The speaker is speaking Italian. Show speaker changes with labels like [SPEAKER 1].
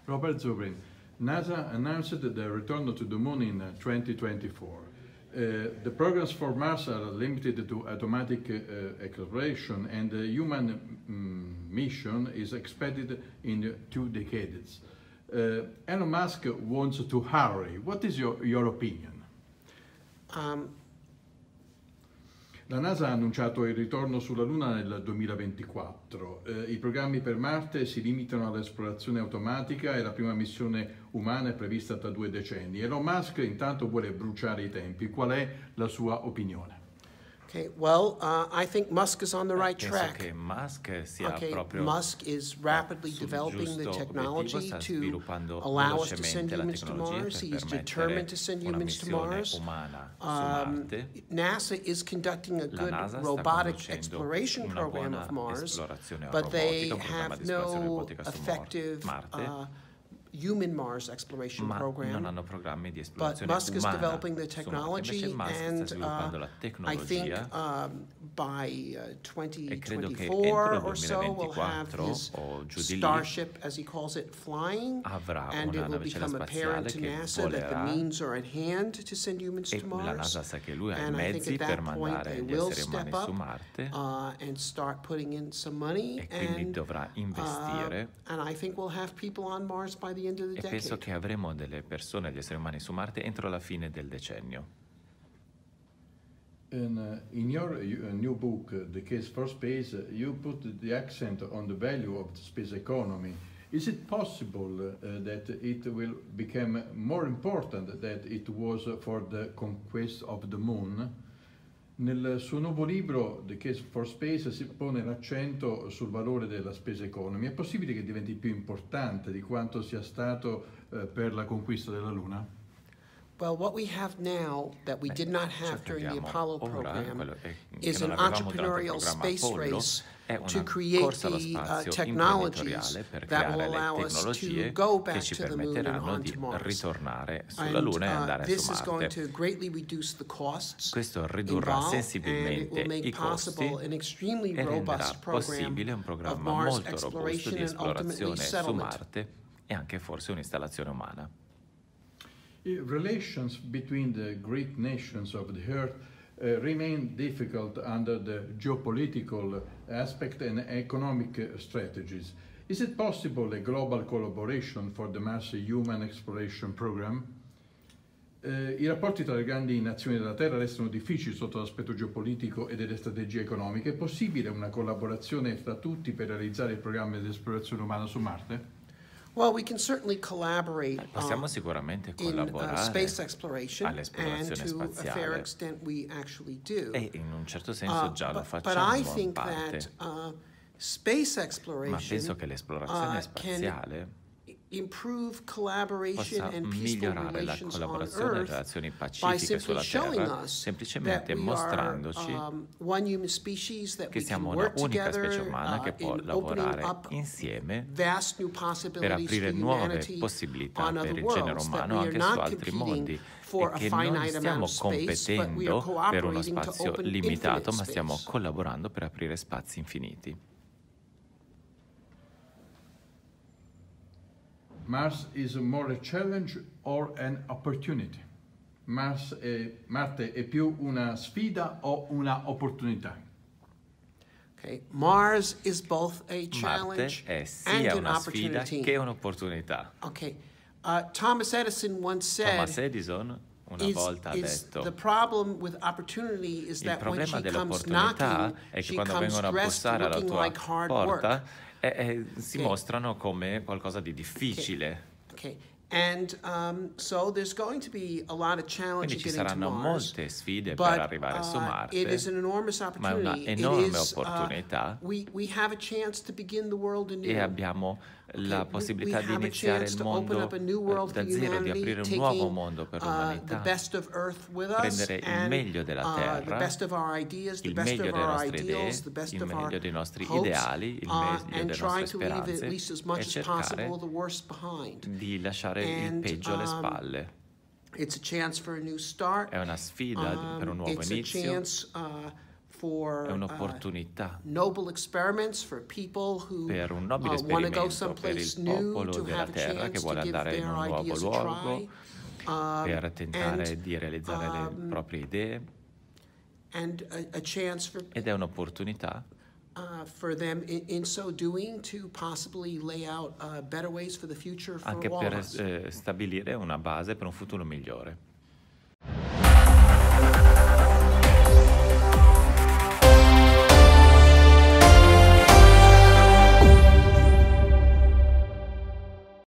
[SPEAKER 1] Robert Zubrin, NASA announced the return to the moon in 2024. The programs for Mars are limited to automatic exploration, and the human mission is expected in 2 decades. Elon Musk wants to hurry. What is your opinion? La NASA ha annunciato il ritorno sulla Luna nel 2024. I programmi per Marte si limitano all'esplorazione automatica e la prima missione umana è prevista tra 2 decenni. Elon Musk intanto vuole bruciare i tempi. Qual è la sua opinione?
[SPEAKER 2] Okay, well, I think Musk is on the right track.
[SPEAKER 3] Che Musk sia proprio
[SPEAKER 2] Musk is rapidly developing the technology to allow us to send humans to Mars. He's determined to send humans to Mars. NASA is conducting a good robotic exploration program of Mars, but they have no effective human Mars exploration program. But Musk is developing the technology, and I think by 2024 or so we'll have his Starship, as he calls it, flying, and it will become apparent to NASA that the means are at hand to send humans to Mars. And I think at that point they will step up and start putting in some money, and I think we'll have people on Mars by the end of the decade.
[SPEAKER 3] E penso che avremo delle persone, gli esseri umani su Marte entro la fine del decennio.
[SPEAKER 1] In your new book, The Case for Space, you put the accent on the value of the space economy. Is it possible that it will become more important than it was for the conquest of the moon? Nel suo nuovo libro, The Case for Space, si pone l'accento sul valore della space economy. È possibile che diventi più importante di quanto sia stato per la conquista della Luna?
[SPEAKER 2] Well, what we have now that we did not have during the Apollo program is an entrepreneurial space race to create the technologies that will allow us to go back to the moon and onto Mars. And this is going to greatly reduce the costs involved, and it will make possible an extremely robust program of Mars exploration and ultimately settlement.
[SPEAKER 3] E anche forse un'installazione umana.
[SPEAKER 1] Relations between the great nations of the Earth remain difficult under the geopolitical aspect and economic strategies. Is it possible a global collaboration for the Mars Human Exploration Program? I rapporti tra le grandi nazioni della Terra restano difficili sotto l'aspetto geopolitico e delle strategie economiche. È possibile una collaborazione fra tutti per realizzare il programma di esplorazione umana su Marte?
[SPEAKER 2] Well, we can certainly collaborate
[SPEAKER 3] Possiamo sicuramente collaborare
[SPEAKER 2] space exploration,
[SPEAKER 3] all'esplorazione
[SPEAKER 2] and to a fair
[SPEAKER 3] spaziale,
[SPEAKER 2] extent we actually do.
[SPEAKER 3] e in un certo senso già lo
[SPEAKER 2] But
[SPEAKER 3] facciamo
[SPEAKER 2] I
[SPEAKER 3] in
[SPEAKER 2] think
[SPEAKER 3] parte.
[SPEAKER 2] that space
[SPEAKER 3] Ma
[SPEAKER 2] exploration
[SPEAKER 3] penso che l'esplorazione
[SPEAKER 2] can
[SPEAKER 3] spaziale
[SPEAKER 2] improve collaboration
[SPEAKER 3] possa
[SPEAKER 2] and peaceful
[SPEAKER 3] migliorare la
[SPEAKER 2] relations on
[SPEAKER 3] collaborazione e le
[SPEAKER 2] Earth
[SPEAKER 3] relazioni
[SPEAKER 2] by
[SPEAKER 3] pacifiche
[SPEAKER 2] simply
[SPEAKER 3] sulla
[SPEAKER 2] showing
[SPEAKER 3] Terra,
[SPEAKER 2] us
[SPEAKER 3] semplicemente
[SPEAKER 2] that we
[SPEAKER 3] mostrandoci
[SPEAKER 2] are one human species, that
[SPEAKER 3] che
[SPEAKER 2] we can
[SPEAKER 3] siamo una
[SPEAKER 2] work
[SPEAKER 3] unica
[SPEAKER 2] together
[SPEAKER 3] specie umana che può
[SPEAKER 2] in
[SPEAKER 3] lavorare
[SPEAKER 2] opening up
[SPEAKER 3] insieme
[SPEAKER 2] vast new
[SPEAKER 3] per
[SPEAKER 2] possibilities
[SPEAKER 3] aprire
[SPEAKER 2] for
[SPEAKER 3] nuove
[SPEAKER 2] humanity
[SPEAKER 3] possibilità
[SPEAKER 2] on
[SPEAKER 3] per
[SPEAKER 2] other
[SPEAKER 3] il genere
[SPEAKER 2] worlds, that
[SPEAKER 3] umano
[SPEAKER 2] we are
[SPEAKER 3] anche su
[SPEAKER 2] not
[SPEAKER 3] altri mondi,
[SPEAKER 2] competing for
[SPEAKER 3] e
[SPEAKER 2] a
[SPEAKER 3] che non
[SPEAKER 2] finite amount
[SPEAKER 3] stiamo
[SPEAKER 2] of space, but we are
[SPEAKER 3] competendo per uno
[SPEAKER 2] cooperating to
[SPEAKER 3] spazio
[SPEAKER 2] open
[SPEAKER 3] limitato,
[SPEAKER 2] infinite
[SPEAKER 3] ma stiamo
[SPEAKER 2] space.
[SPEAKER 3] collaborando per aprire spazi infiniti.
[SPEAKER 1] Mars is more a challenge or an opportunity? Marte è più una sfida o una opportunità?
[SPEAKER 2] Okay. Mars is both a
[SPEAKER 3] Marte
[SPEAKER 2] challenge
[SPEAKER 3] è
[SPEAKER 2] and
[SPEAKER 3] sia
[SPEAKER 2] an
[SPEAKER 3] una sfida
[SPEAKER 2] opportunity.
[SPEAKER 3] che un'opportunità.
[SPEAKER 2] Okay. Thomas Edison once said,
[SPEAKER 3] Thomas Edison una volta ha detto:
[SPEAKER 2] the problem with opportunity is
[SPEAKER 3] il
[SPEAKER 2] that when
[SPEAKER 3] problema
[SPEAKER 2] she comes
[SPEAKER 3] dell'opportunità
[SPEAKER 2] knocking,
[SPEAKER 3] è che
[SPEAKER 2] she
[SPEAKER 3] quando
[SPEAKER 2] comes
[SPEAKER 3] vengono a
[SPEAKER 2] dressed
[SPEAKER 3] bussare alla
[SPEAKER 2] looking
[SPEAKER 3] tua
[SPEAKER 2] like hard
[SPEAKER 3] porta
[SPEAKER 2] work.
[SPEAKER 3] si mostrano come qualcosa di difficile.
[SPEAKER 2] Okay. And so there's going to be a lot of
[SPEAKER 3] Quindi
[SPEAKER 2] challenges
[SPEAKER 3] ci
[SPEAKER 2] getting to
[SPEAKER 3] saranno
[SPEAKER 2] Mars,
[SPEAKER 3] molte sfide
[SPEAKER 2] but
[SPEAKER 3] per arrivare su Marte,
[SPEAKER 2] it is an enormous
[SPEAKER 3] ma è
[SPEAKER 2] opportunity.
[SPEAKER 3] un'enorme opportunità,
[SPEAKER 2] We have a chance to begin the world anew.
[SPEAKER 3] e abbiamo la possibilità di iniziare il mondo da zero, di aprire un nuovo mondo per l'umanità, prendere il meglio della Terra, il meglio delle nostre idee, il meglio dei nostri ideali, il meglio delle nostre speranze, e cercare di lasciare il peggio alle spalle.
[SPEAKER 2] It's a chance for a new start.
[SPEAKER 3] È una sfida per un nuovo inizio.
[SPEAKER 2] for
[SPEAKER 3] un'opportunità
[SPEAKER 2] noble experiments for people who
[SPEAKER 3] per un nobile
[SPEAKER 2] want to go
[SPEAKER 3] esperimento per
[SPEAKER 2] someplace
[SPEAKER 3] il
[SPEAKER 2] new
[SPEAKER 3] popolo
[SPEAKER 2] to
[SPEAKER 3] della
[SPEAKER 2] have a
[SPEAKER 3] terra che
[SPEAKER 2] chance
[SPEAKER 3] vuole
[SPEAKER 2] to give
[SPEAKER 3] andare in
[SPEAKER 2] their
[SPEAKER 3] un nuovo
[SPEAKER 2] ideas a
[SPEAKER 3] luogo
[SPEAKER 2] try,
[SPEAKER 3] per tentare
[SPEAKER 2] and,
[SPEAKER 3] di realizzare le proprie idee
[SPEAKER 2] and a chance for
[SPEAKER 3] ed è un'opportunità
[SPEAKER 2] for them in so doing to possibly lay out better ways for the future for
[SPEAKER 3] anche
[SPEAKER 2] all of us.
[SPEAKER 3] per stabilire una base per un futuro migliore.